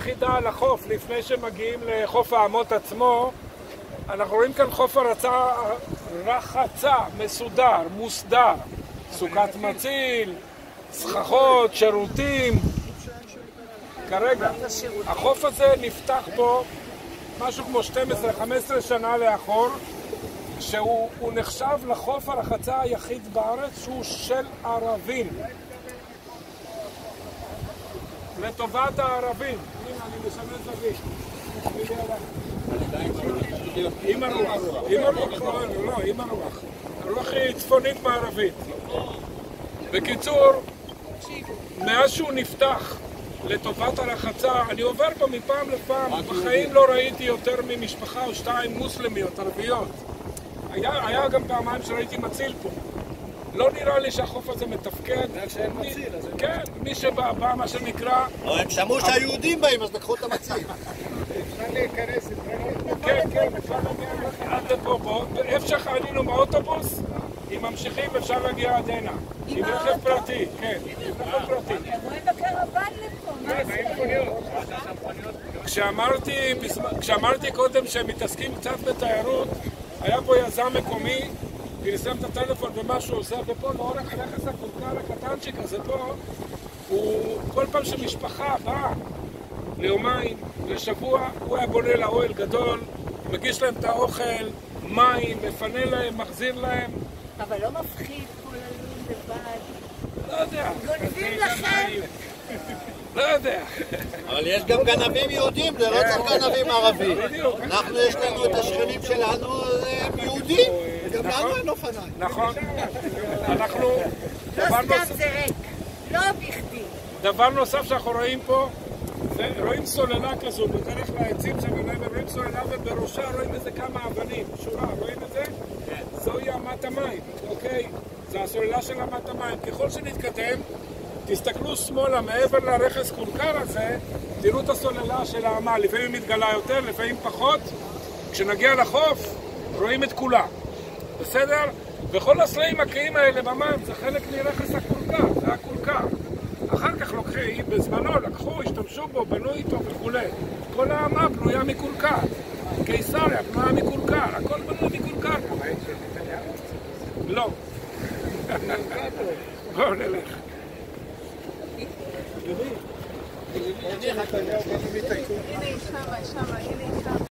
יחידה על החוף לפני שמגיעים לחוף האמות עצמו. אנחנו רואים כאן חוף רחצה מסודר, מוסדר, סוכת מציל, סככות, שירותים. כרגע החוף הזה נפתח פה משהו כמו 12-15 שנה לאחור, שהוא נחשב לחוף הרחצה היחיד בארץ שהוא של ערבים, לטובת הערבים. הנה, אני משנה זווית. עם הרוח. עם הרוח. הרוח היא צפונית מערבית. בקיצור, מאז שהוא נפתח לטובת הרחצה, אני עובר פה מפעם לפעם. בחיים לא ראיתי יותר ממשפחה או שתיים מוסלמיות, ערביות. היה גם פעמיים שראיתי מציל פה. לא נראה לי שהחוף הזה מתפקד. שאין מציל, אז... כן, מי שבא, מה שנקרא... הם שמעו שהיהודים באים, אז לקחו את המציל. אפשר להיכנס, כן, אפשר להגיע עד לפה. איפה שחנינו באוטובוס, אם ממשיכים אפשר להגיע עד הנה. עם רכב פרטי, כן, עם רכב פרטי. הם רואים בקרוון לפה, כשאמרתי קודם שהם מתעסקים קצת בתיירות, היה פה יזם מקומי, פרסם את הטלפון ומה שהוא עושה, ופה לאורך הנכס הקולקר הקטנצ'יק הזה פה, הוא כל פעם שמשפחה באה ליומיים, לשבוע, הוא היה בונה לה אוהל גדול, מגיש להם את האוכל, מים, מפנה להם, מחזיר להם. אבל לא מפחיד כל הלום לבד. לא יודע. גונבים לכם. לא יודע. אבל יש גם גנבים יהודים, זה לא צריך גנבים ערבים. אנחנו, יש לנו את השכנים שלנו, הם יהודים. גם לנו אין אופניים. נכון. אנחנו... לא סתם זה ריק. לא בכדי. דבר נוסף שאנחנו רואים פה, רואים סוללה כזו, בדרך לעצים שם, רואים סוללה ובראשה רואים איזה כמה אבנים, שורה, רואים את זה? כן. זוהי אמת המים, אוקיי? זה הסוללה של אמת המים. ככל שנתקדם, תסתכלו שמאלה, מעבר לרכס קולקר הזה, תראו את הסוללה של האמה, לפעמים מתגלה יותר, לפעמים פחות. כשנגיע לחוף, רואים את כולה, בסדר? וכל הסלעים הקיים האלה במים, זה חלק מרכס הקולקר, זה הקולקר. אחר כך לוקחים, בזמנו לקחו, השתמשו בו, בנו איתו וכו'. כל האמה בנויה מקולקר. קיסריה בנויה מקולקר, הכל בנוי מקולקר. לא. בואו נלך. הנה היא שמה, הנה היא שמה.